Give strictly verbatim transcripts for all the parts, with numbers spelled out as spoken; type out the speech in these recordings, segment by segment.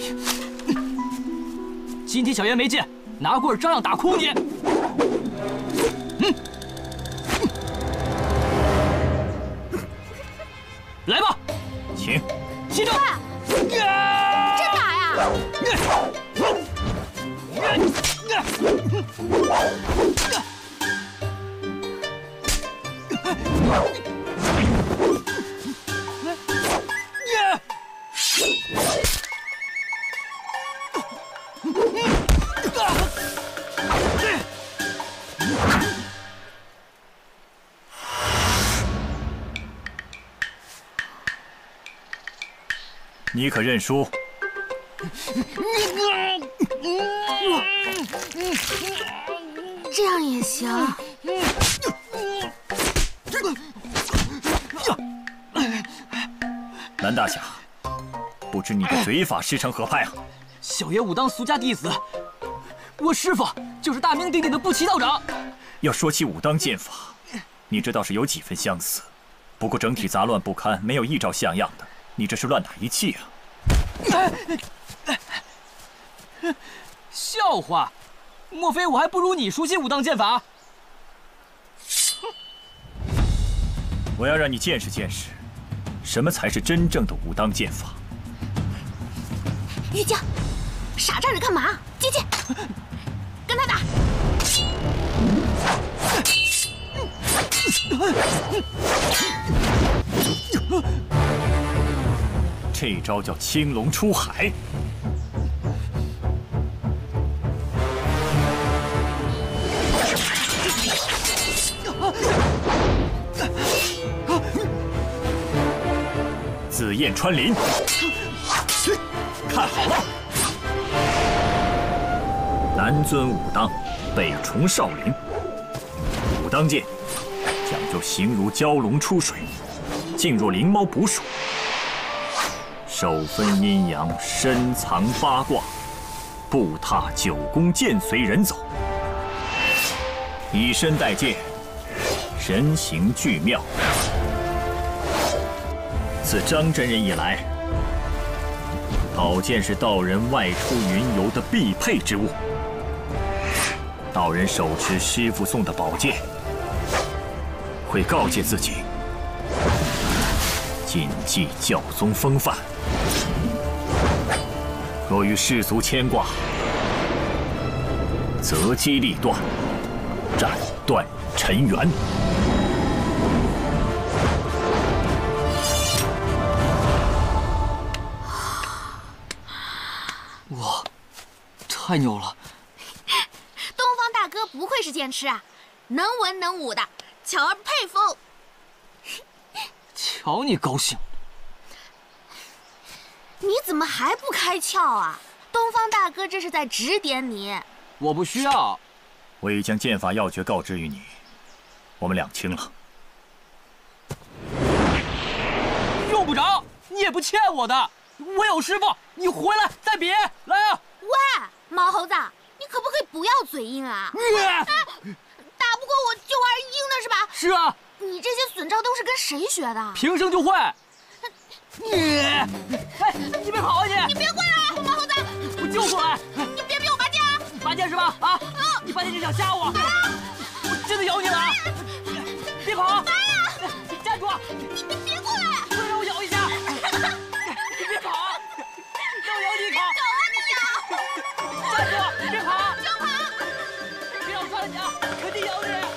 今天小爷没见，拿棍照样打哭你。嗯，来吧， 请。 起正。 真打呀！ 你可认输？ 这样也行。 南大侠，不知你的嘴法师承何派啊？ 小爷武当俗家弟子，我师父就是大名鼎鼎的不齐道长。 要说起武当剑法，你这倒是有几分相似，不过整体杂乱不堪，没有一招像样的。你这是乱打一气啊！ 笑话，莫非我还不如你熟悉武当剑法？ 我要让你见识见识，什么才是真正的武当剑法。 玉江，傻站着干嘛？接剑，跟他打！ 这招叫青龙出海。 紫焰穿林，看好了！南尊武当，北崇少林。武当剑讲究形如蛟龙出水，静若灵猫捕鼠，手分阴阳，深藏八卦，步踏九宫，剑随人走，以身带剑，神形俱妙。 自张真人以来，宝剑是道人外出云游的必配之物。道人手持师傅送的宝剑，会告诫自己谨记教宗风范。若与世俗牵挂，择机立断，斩断尘缘。 哇，太牛了！ 东方大哥不愧是剑痴啊，能文能武的，巧儿佩服。 瞧你高兴！ 你怎么还不开窍啊？东方大哥这是在指点你。 我不需要。 我已将剑法要诀告知于你，我们两清了。 用不着，你也不欠我的。 我有师傅，你回来再比，来啊！ 喂，毛猴子，你可不可以不要嘴硬啊？哎，打不过我就玩硬的是吧？ 是啊。 你这些损招都是跟谁学的？ 平生就会。你，哎，你别跑啊你！ 你别过来啊，毛猴子！ 我就过来。 你别逼我拔剑啊！ 拔剑是吧？啊！你拔剑就想吓我？我真的咬你了啊！别跑！ 拔呀！ 你站住！ 你别别过来！ 快让我咬一下！ 你别跑！让我咬你一口！ 咬啊你咬！ 站住！别跑！ 就跑！ 别让我抓着你啊！肯定咬你！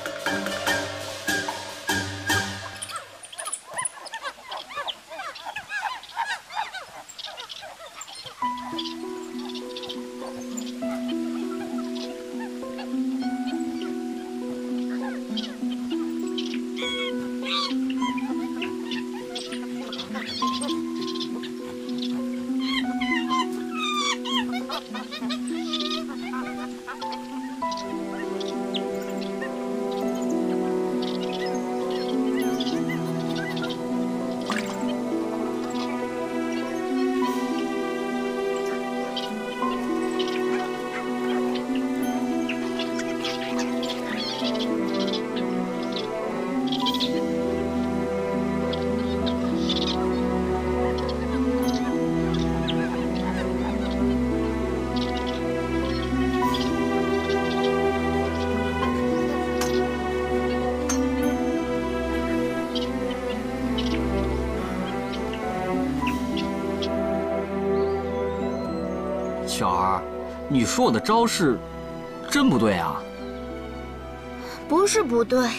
小儿，你说我的招式真不对啊？ 不是不对，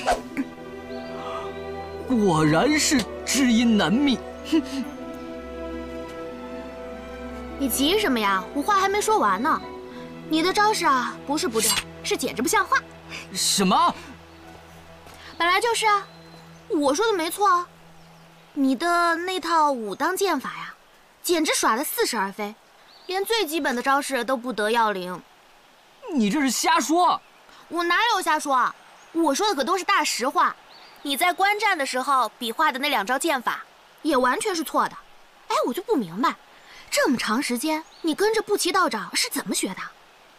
果然是知音难觅。 你急什么呀？我话还没说完呢。你的招式啊，不是不对，是简直不像话。 什么？ 本来就是啊，我说的没错啊。你的那套武当剑法呀，简直耍得似是而非，连最基本的招式都不得要领。 你这是瞎说！ 我哪有瞎说啊？我说的可都是大实话。你在观战的时候比划的那两招剑法，也完全是错的。哎，我就不明白，这么长时间你跟着步奇道长是怎么学的？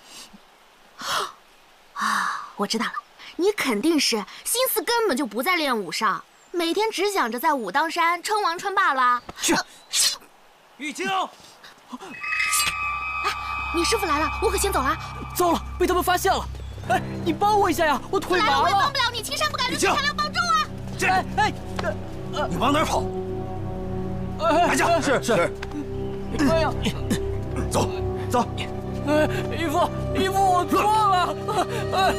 啊，我知道了，你肯定是心思根本就不在练武上，每天只想着在武当山称王称霸了。 去， 玉京， 哎，你师傅来了，我可先走了。 糟了，被他们发现了！哎，你帮我一下呀，我腿麻来了我也帮了不。了你，青山不改，绿水长流，帮助啊！ 哎哎，呃你往哪儿跑？ 哎， 来将， 是是。 哎呀， 走走。 哎，义父，义父，我错了。哎。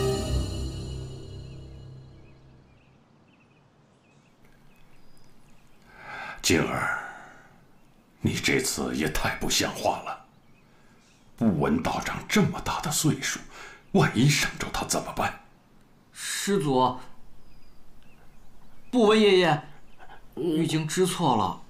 静儿，你这次也太不像话了。不闻道长这么大的岁数，万一伤着他怎么办？ 师祖，不闻爷爷，玉京知错了。